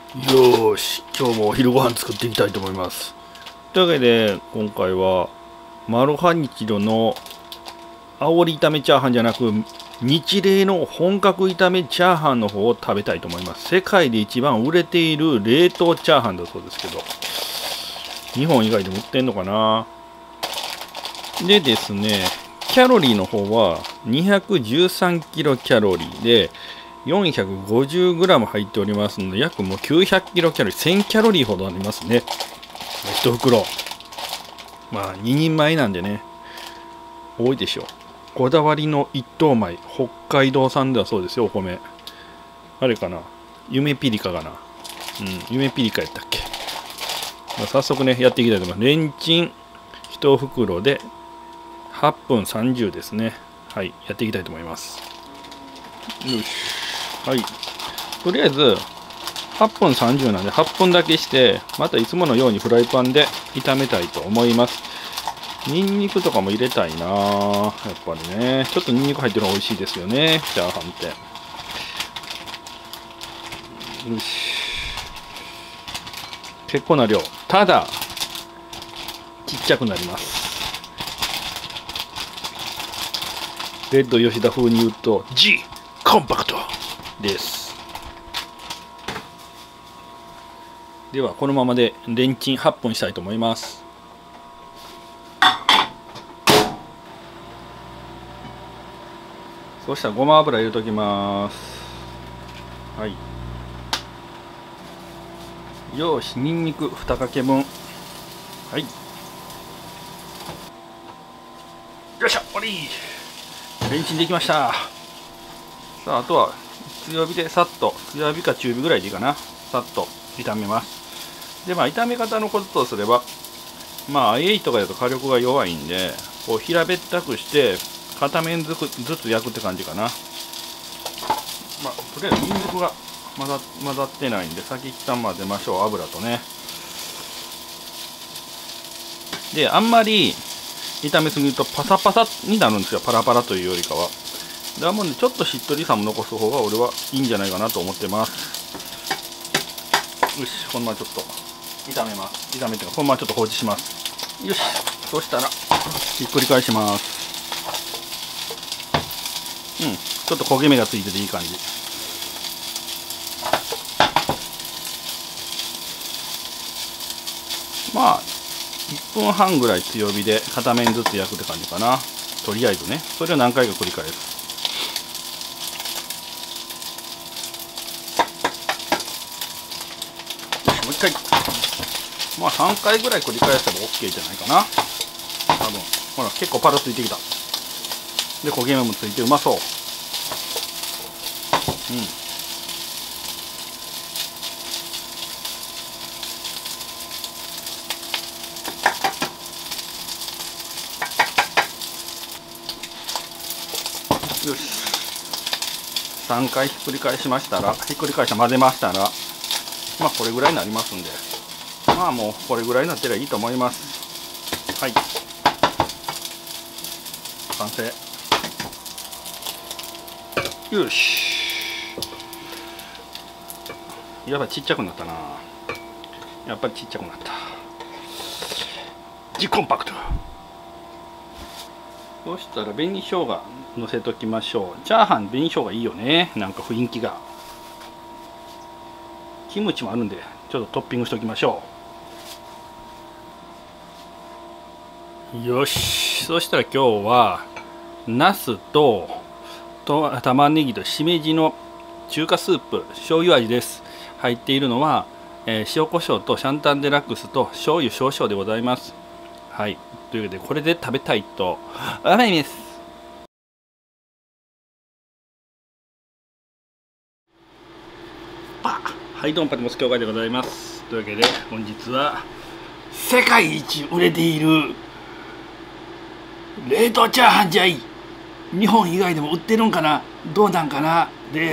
よーし、今日もお昼ご飯作っていきたいと思います。というわけで今回はマルハニチロの煽り炒めチャーハンじゃなく、日例の本格炒めチャーハンの方を食べたいと思います。世界で一番売れている冷凍チャーハンだそうですけど、日本以外でも売ってんのかな。でですね、キャロリーの方は213キロキャロリーで450グラム入っておりますので、約もう900キロキャロリー、1000キャロリーほどありますね。1袋。まあ2人前なんでね、多いでしょう。こだわりの一等米、北海道産ではそうですよ、お米。あれかな、夢ピリカかな。夢ピリカやったっけ。まあ、早速ね、やっていきたいと思います。レンチン1袋で8分30ですね。はい、やっていきたいと思います。よし。はい。とりあえず、8分30なんで、8分だけして、またいつものようにフライパンで炒めたいと思います。ニンニクとかも入れたいなぁ。やっぱりね。ちょっとニンニク入ってるの美味しいですよね。チャーハンって。よし。結構な量。ただ、ちっちゃくなります。レッド吉田風に言うと、G コンパクトです。では、このままでレンチン8分したいと思います。そしたらごま油入れときます。はい。よし、ニンニク2かけ分。はい。よっしゃ、終わり。レンチンできました。さあ、あとは強火でさっと、強火か中火ぐらいでいいかな。さっと炒めます。で、まあ、炒め方のコツとすれば、まあ、IH とかだと火力が弱いんで、こう平べったくして、片面ずつ焼くって感じかな。まあ、とりあえずニンニクが混ざってないんで、先一旦混ぜましょう、油とね。で、あんまり炒めすぎるとパサパサになるんですよ、パラパラというよりかは。だもんで、ちょっとしっとりさも残す方が俺はいいんじゃないかなと思ってます。よし、このままちょっと炒めます。炒めて、このままちょっと放置します。よし、そしたらひっくり返します。ちょっと焦げ目がついてていい感じ。まあ1分半ぐらい強火で片面ずつ焼くって感じかな。とりあえずね、それを何回か繰り返す。よし、もう一回。まあ3回ぐらい繰り返せば OK じゃないかな。多分ほら、結構パラついてきた。で、焦げ目もついてうまそう。よし、3回ひっくり返しましたら、混ぜましたら、まあこれぐらいになりますんで、まあもうこれぐらいになってりゃいいと思います。はい、完成。よし、やっぱちっちゃくなったな。やっぱりちっちゃくなった。Gコンパクト。そしたら紅生姜のせときましょう。チャーハン紅生姜いいよね、なんか雰囲気が。キムチもあるんでちょっとトッピングしておきましょう。よし、そしたら今日はナスと玉ねぎとしめじの中華スープ、醤油味です。入っているのは、塩コショウとシャンタンデラックスと醤油少々でございます。はい、というわけでこれで食べたいと思います。はい、ドンパティモス協会でございます。というわけで本日は世界一売れている冷凍チャーハンじゃい、日本以外でも売ってるんかな、どうなんかなです。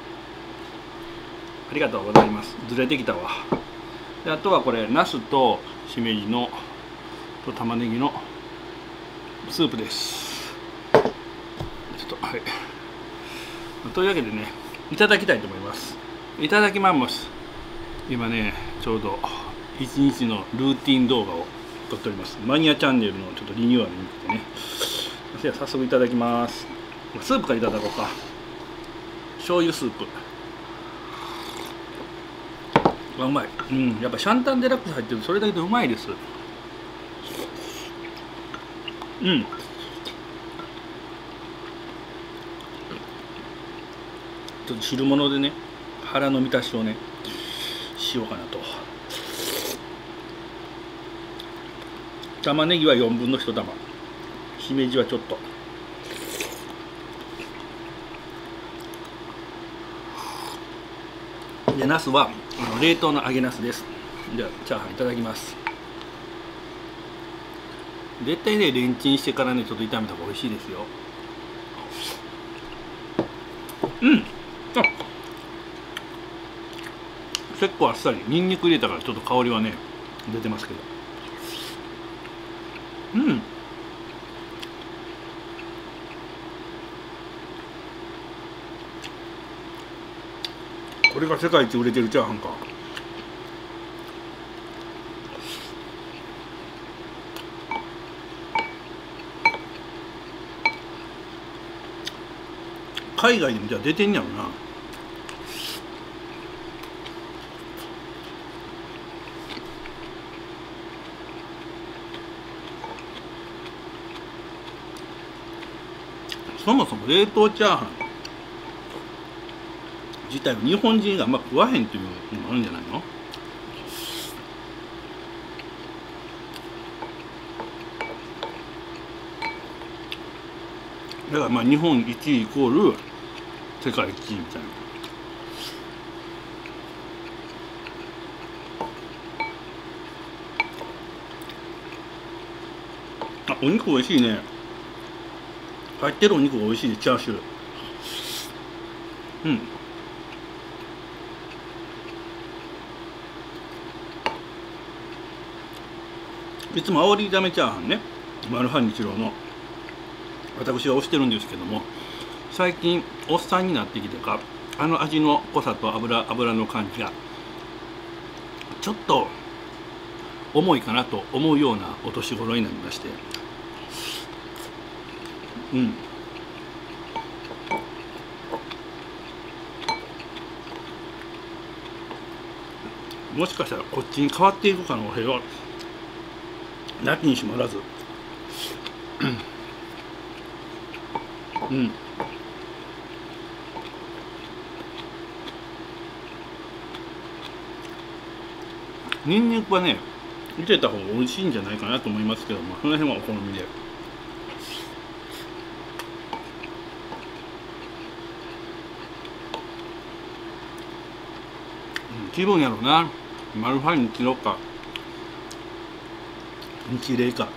ありがとうございます。ずれてきたわ。で、あとはこれナスとしめじのと玉ねぎのスープです。ちょっと、はい。というわけでね、いただきたいと思います。いただきます。 今ねちょうど一日のルーティン動画を撮っております。マニアチャンネルのちょっとリニューアルに向けてね。では早速いただきます。スープからいただこうか。醤油スープ。うまい。やっぱシャンタンデラックス入ってる、それだけでうまいです。ちょっと汁物でね、腹の満たしをねしようかなと。玉ねぎは4分の1玉、しめじはちょっと。でナスは冷凍の揚げナスです。じゃあチャーハンいただきます。絶対ねレンチンしてからねちょっと炒めた方が美味しいですよ。あ、結構あっさり、ニンニク入れたからちょっと香りはね出てますけど、これが世界一売れてるチャーハンか。海外でもじゃあ出てんやろな。そもそも冷凍チャーハン自体は日本人があんま食わへんっていうのもあるんじゃないの？だからまあ日本一位イコール世界一位みたいな。あ、お肉美味しいね。入ってるお肉が美味しい。チャーシュー。いつも煽り炒めチャーハンね、マルハニチロの私は推してるんですけども、最近おっさんになってきてか、あの味の濃さと油の感じがちょっと重いかなと思うようなお年頃になりまして、もしかしたらこっちに変わっていく可能性はなきにしもあらず。ニンニクはね入れた方が美味しいんじゃないかなと思いますけども、その辺はお好みで。気分やろな。マルファに切ろうか日冷か。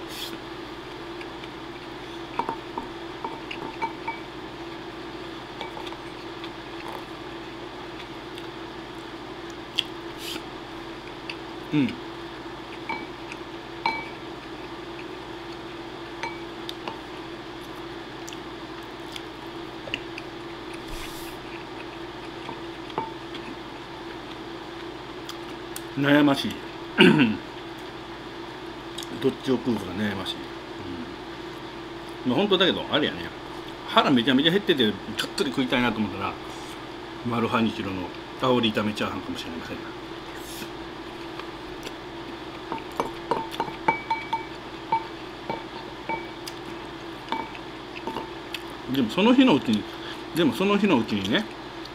悩ましい。どっちを食うかが悩ましい。まあ本当だけどあれやね、腹めちゃめちゃ減っててがっつり食いたいなと思ったらマルハニチロの煽り炒めチャーハンかもしれません。でもその日のうちにね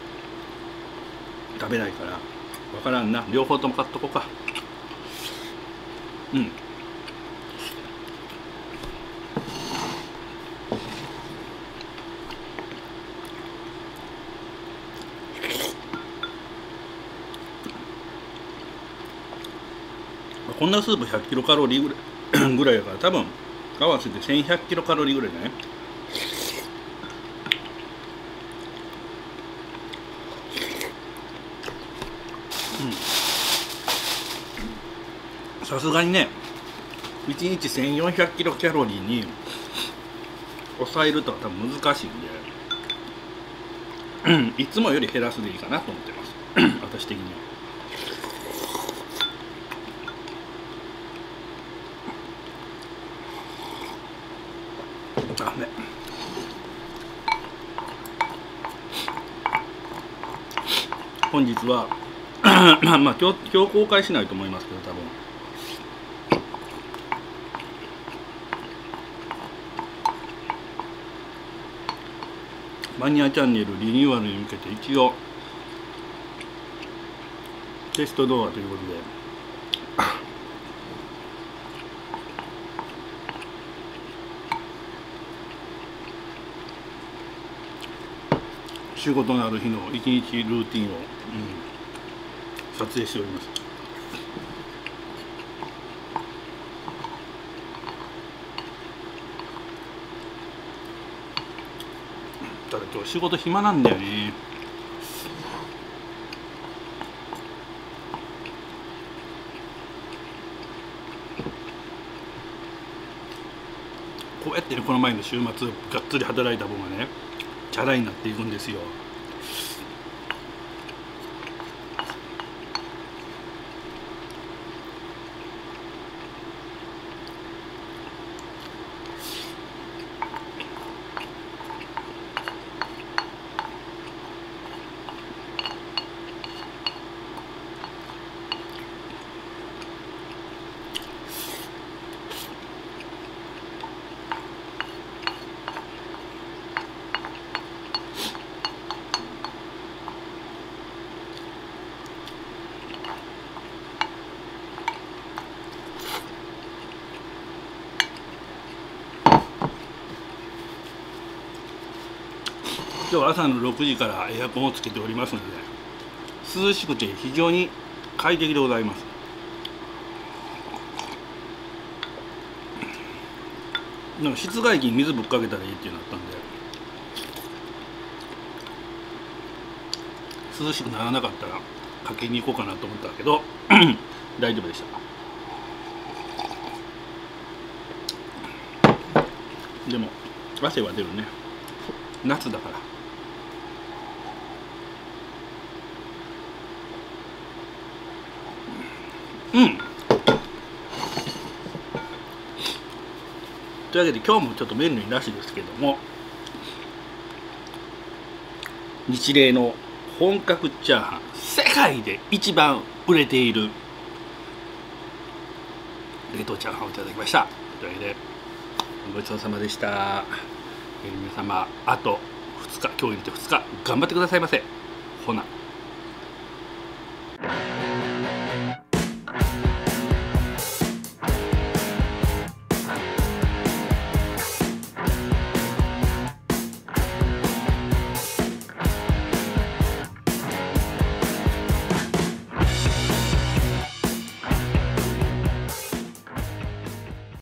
食べないから分からんな。両方とも買っとこうか。こんなスープ100キロカロリーぐらいやから、多分合わせて1100キロカロリーぐらいだね。さすがにね1日1400キロカロリーに抑えるとは多分難しいんで、いつもより減らすでいいかなと思ってます私的には。 本日はまあ今日公開しないと思いますけど、多分マニアチャンネルリニューアルに向けて一応テスト動画ということで仕事のある日の一日ルーティンを、撮影しております。ただ今日仕事暇なんだよね。こうやってね、この前の週末がっつり働いた分がねチャラになっていくんですよ。今日は朝の6時からエアコンをつけておりますので涼しくて非常に快適でございます。なんか室外機に水ぶっかけたらいいっていうのあったんで、涼しくならなかったらかけに行こうかなと思ったけど大丈夫でした。でも汗は出るね、夏だから。というわけで今日もちょっとメニューなしですけども、日例の本格チャーハン、世界で一番売れている冷凍チャーハンをいただきました。というわけでごちそうさまでした。皆様あと2日、今日入れて2日頑張ってくださいませ。ほな。